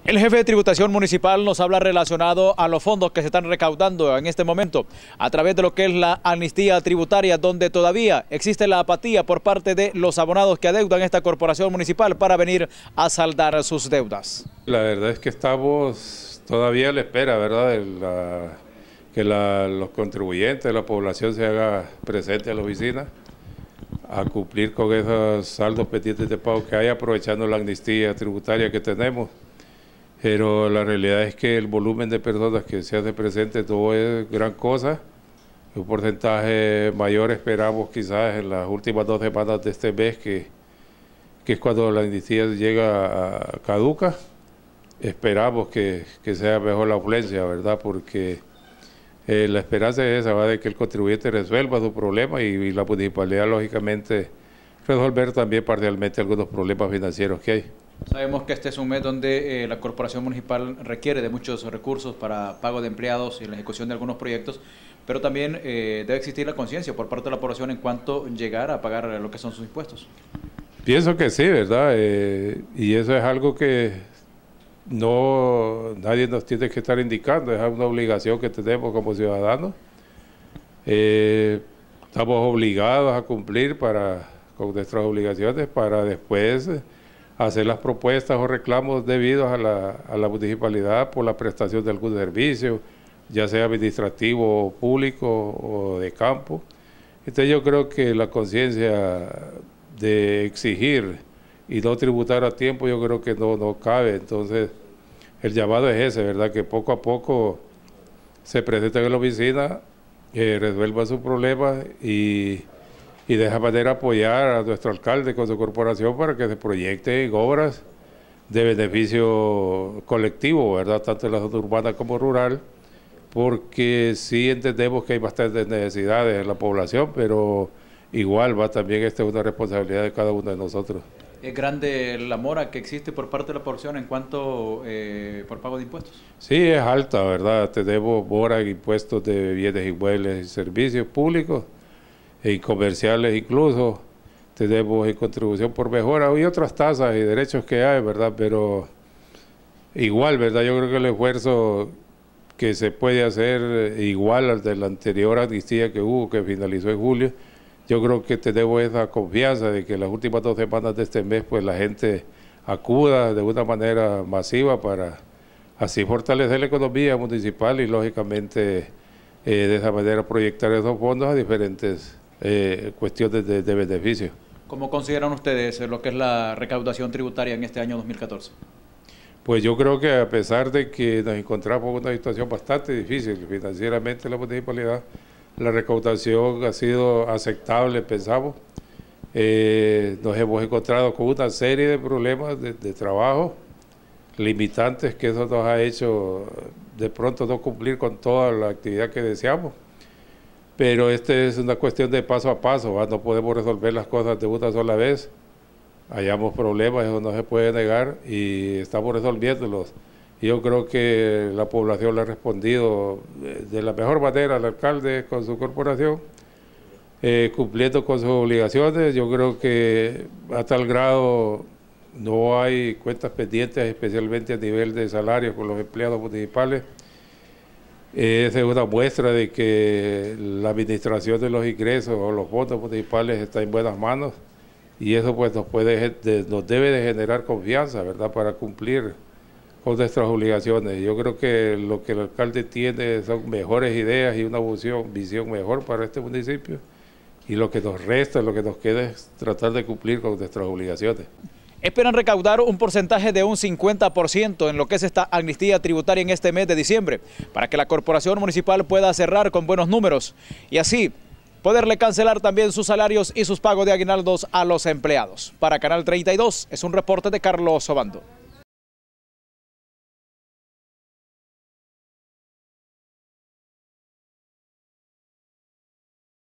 El jefe de tributación municipal nos habla relacionado a los fondos que se están recaudando en este momento a través de lo que es la amnistía tributaria, donde todavía existe la apatía por parte de los abonados que adeudan esta corporación municipal para venir a saldar sus deudas. La verdad es que estamos todavía a la espera, ¿verdad?, que los contribuyentes, la población se haga presente a la oficina a cumplir con esos saldos pendientes de pago que hay, aprovechando la amnistía tributaria que tenemos. Pero la realidad es que el volumen de personas que se hace presente no es gran cosa. Un porcentaje mayor esperamos quizás en las últimas 2 semanas de este mes, que es cuando la amnistía llega a caduca. Esperamos que sea mejor la afluencia, ¿verdad? Porque la esperanza es esa, ¿va?, de que el contribuyente resuelva su problema y la municipalidad, lógicamente, resolver también parcialmente algunos problemas financieros que hay. Sabemos que este es un mes donde la corporación municipal requiere de muchos recursos para pago de empleados y la ejecución de algunos proyectos, pero también debe existir la conciencia por parte de la población en cuanto llegar a pagar lo que son sus impuestos. Pienso que sí, ¿verdad? Y eso es algo que nadie nos tiene que estar indicando, es una obligación que tenemos como ciudadanos. Estamos obligados a cumplir con nuestras obligaciones para después hacer las propuestas o reclamos debidos a la municipalidad por la prestación de algún servicio, ya sea administrativo o público o de campo. Entonces yo creo que la conciencia de exigir y no tributar a tiempo, yo creo que no cabe. Entonces el llamado es ese, ¿verdad?, que poco a poco se presenten en la oficina, resuelvan sus problemas y de esa manera apoyar a nuestro alcalde con su corporación para que se proyecten obras de beneficio colectivo, ¿verdad?, tanto en la zona urbana como rural, porque sí entendemos que hay bastantes necesidades en la población, pero igual también esta es una responsabilidad de cada uno de nosotros. ¿Es grande la mora que existe por parte de la población en cuanto por pago de impuestos? Sí, es alta, ¿verdad? Tenemos mora en impuestos de bienes inmuebles y servicios públicos y comerciales incluso. Tenemos en contribución por mejora y otras tasas y derechos que hay, ¿verdad? Pero igual, ¿verdad? Yo creo que el esfuerzo que se puede hacer igual al de la anterior amnistía que hubo, que finalizó en julio, yo creo que tenemos esa confianza de que las últimas 2 semanas de este mes pues la gente acuda de una manera masiva para así fortalecer la economía municipal y lógicamente de esa manera proyectar esos fondos a diferentes cuestiones de beneficio. ¿Cómo consideran ustedes lo que es la recaudación tributaria en este año 2014? Pues yo creo que a pesar de que nos encontramos en una situación bastante difícil financieramente en la municipalidad, la recaudación ha sido aceptable, pensamos. Nos hemos encontrado con una serie de problemas de trabajo, limitantes, que eso nos ha hecho de pronto no cumplir con toda la actividad que deseamos. Pero esta es una cuestión de paso a paso, ¿va? No podemos resolver las cosas de una sola vez. Hayamos problemas, eso no se puede negar y estamos resolviéndolos. Yo creo que la población le ha respondido de la mejor manera al alcalde con su corporación, cumpliendo con sus obligaciones. Yo creo que a tal grado no hay cuentas pendientes, especialmente a nivel de salarios con los empleados municipales. Esa es una muestra de que la administración de los ingresos o los fondos municipales está en buenas manos y eso pues nos debe de generar confianza, ¿verdad?, para cumplir con nuestras obligaciones. Yo creo que lo que el alcalde tiene son mejores ideas y una visión mejor para este municipio y lo que nos resta, lo que nos queda es tratar de cumplir con nuestras obligaciones. Esperan recaudar un porcentaje de un 50% en lo que es esta amnistía tributaria en este mes de diciembre, para que la corporación municipal pueda cerrar con buenos números y así poderle cancelar también sus salarios y sus pagos de aguinaldos a los empleados. Para Canal 32 es un reporte de Carlos Obando.